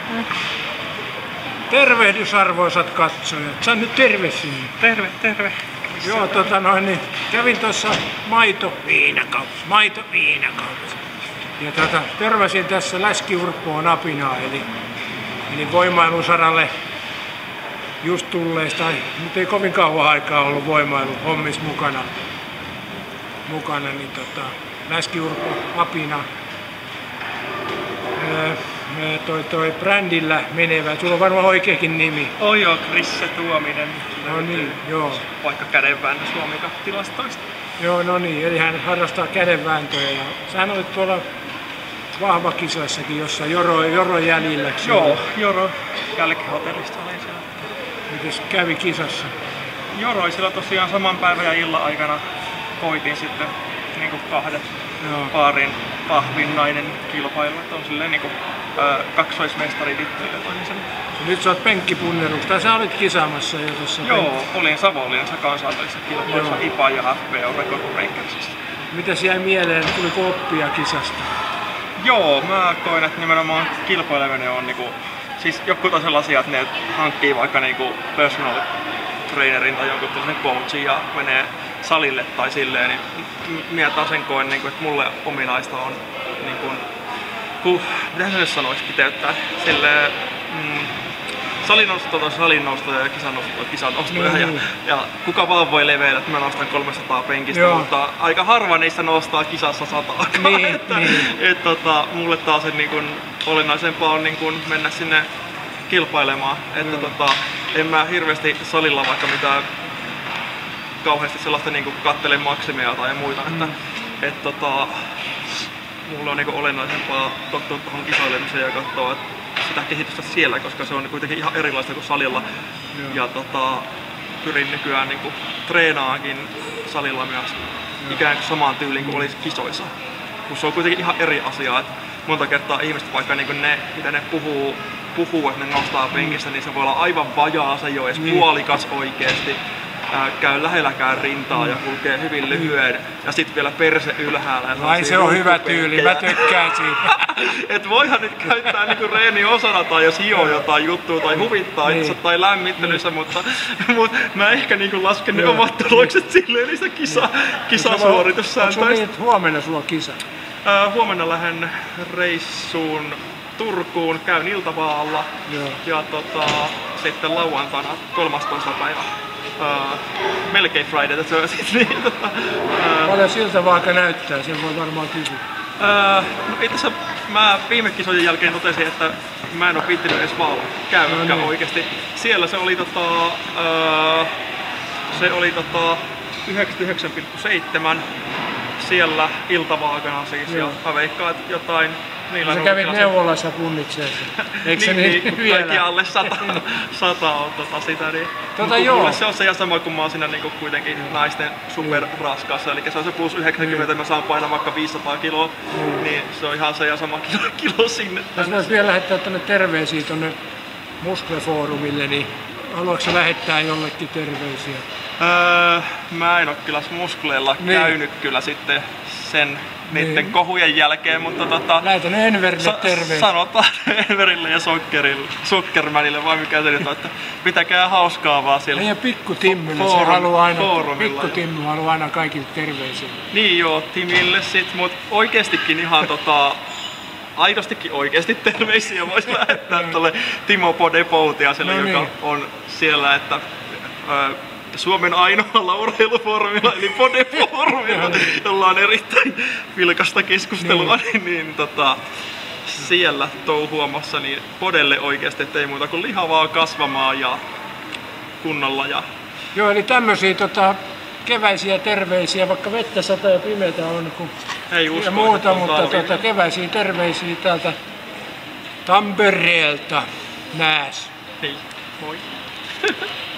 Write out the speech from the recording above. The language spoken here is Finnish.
Tervehdys arvoisat katsojat. Sano nyt terve sinne. Terve, terve. Joo, niin kävin tuossa maitoviinakaupassa. Ja törmäsin tässä Läski-Urppoon apinaa, eli voimailusaralle just tulleista, mutta ei kovin kauan aikaa ollut voimailuhommissa mukana niin Läski-Urppo apina. Toi brändillä menevä, sulla on varmaan oikeakin nimi. Joo, Krisse Tuominen. No niin, joo. Vaikka kädenvääntö Suomi-tilastoista. Joo, no niin, eli hän harrastaa kädenvääntöjä. Ja sähän olit tuolla Vahvakisoissakin, jossa Joro jäljillä. Joo, Joro jälkihotellista olin siellä. Mites kävi kisassa? Joroi sillä tosiaan saman päivän ja illan aikana koitin sitten niinku kahdet paarin vahvin nainen kilpailu, että on silleen niinku kaksoismestaritittelyä toisen. Nyt sä oot penkkipunneruks, tai sä olit kisaamassa jo tuossa. Joo, olin Savonlinnassa kansainvälisessä kilpailussa IPA ja HPO Record Breakersissa. Mitäs jäi mieleen, tuliko oppia kisasta? Joo, mä koin, että nimenomaan kilpaileminen on niinku, siis joku on sellaisia, että ne hankkii vaikka niinku personal trainerin tai jonkun tällaisen coachin ja menee salille tai silleen, niin minä taas sen koen, niin kuin, että mulle ominaista on, niin kuin, mitä se nyt sanoisi, kiteyttää, silleen, salinnostoja ja kisanostoja ja kuka vaan voi leveillä, että mä nostan 300 penkistä, mutta aika harva niistä nostaa kisassa 100. Mulle taas sen, niin kuin, olennaisempaa on niin kuin, mennä sinne kilpailemaan, että en mä hirveästi salilla vaikka mitään kauheasti sellaista niinku kattele maksimia tai muita, että mulla on niinku olennaisempaa tottua tuohon kisailemiseen ja katsoa sitä kehitystä siellä, koska se on kuitenkin ihan erilaista kuin salilla. Ja pyrin nykyään niinku treenaankin salilla myös ikään kuin samaan tyyliin kuin olisi kisoissa. Kun se on kuitenkin ihan eri asia, että monta kertaa ihmiset vaikka niinku ne, mitä ne puhuu, että ne nostaa penkistä, niin se voi olla aivan vajaa, se ei ole edes puolikas oikeesti. Käy lähelläkään rintaa ja kulkee hyvin lyhyen ja sit vielä perse ylhäällä. Ai se on hyvä tyyli, mä tykkään siitä. Et voihan nyt käyttää niinku reeni osana tai jos hioo jotain juttua tai huvittaa itse tai lämmittelyssä, mutta mä ehkä niinku lasken ne omat tulokset silleen niissä kisasuoritussääntöistä. Onko niin, huomenna sulla kisa? Huomenna lähden reissuun Turkuun, käyn iltavaalla ja sitten lauantaina 13. päivä. Melkein Friday, se on sit niin, paljon siltä vaaka näyttää, sen voi varmaan kysyä. No itse asiassa mä viime kisojen jälkeen totesin, että mä en oo viittinyt edes vaan käydäkään oikeesti. Siellä se oli se oli 99,7 siellä iltavaakana siis ja mä veikkaan, että jotain niillä sä kävit neuvolassa punnitseessa, eikö se niin vielä? Kaikki alle 100 on sitä, niin mulle se on se ja sama kuin mä oon siinä niinku kuitenkin naisten superraskaassa, eli se on se plus 90, mä saan painaa vaikka 500 kiloa, niin se on ihan se ja sama kilo sinne. Jos vois vielä lähettää tonne terveisiä tonne Muskle-foorumille, niin haluatko sä lähettää jollekin terveisiä? Mä en oo kyllä Muskleella käynyt kyllä sitten sen niitten kohujen jälkeen, mutta lähetä ne Enverille terveisiä. Sanotaan Enverille ja Zuckermanille vai mikä se nyt on, että pitäkää hauskaa vaan siellä. Ja Pikku Timmille, se haluaa aina kaikille terveisiä. Niin joo, Timille sit, mut oikeestikin ihan aidostikin oikeesti terveisiä vois lähettää tolle Timo Podepoutiaselle, joka on siellä, että Suomen ainoalla urheilufoorumilla, eli Podefoorumilla, jolla on erittäin vilkasta keskustelua, niin siellä touhuamassa niin Podelle oikeasti, ettei muuta kuin lihavaa kasvamaan ja kunnolla. Joo, eli tämmösiä keväisiä terveisiä, vaikka vettä sataa ja pimeätä on ja muuta, mutta keväisiä terveisiä täältä Tampereelta. Nääs. Hei, moi.